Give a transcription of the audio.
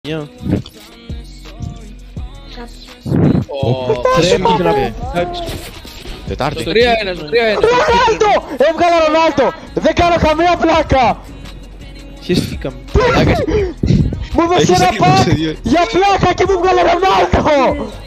Μια. Τετάρτη. 3-1, 3-1. Ρονάλντο! Έβγαλα Ρονάλντο! Δεν κάνω καμία πλάκα! Χεστήκαμε. Μου έδωσε ένα πακ για πλάκα και μου έβγαλε Ρονάλντο!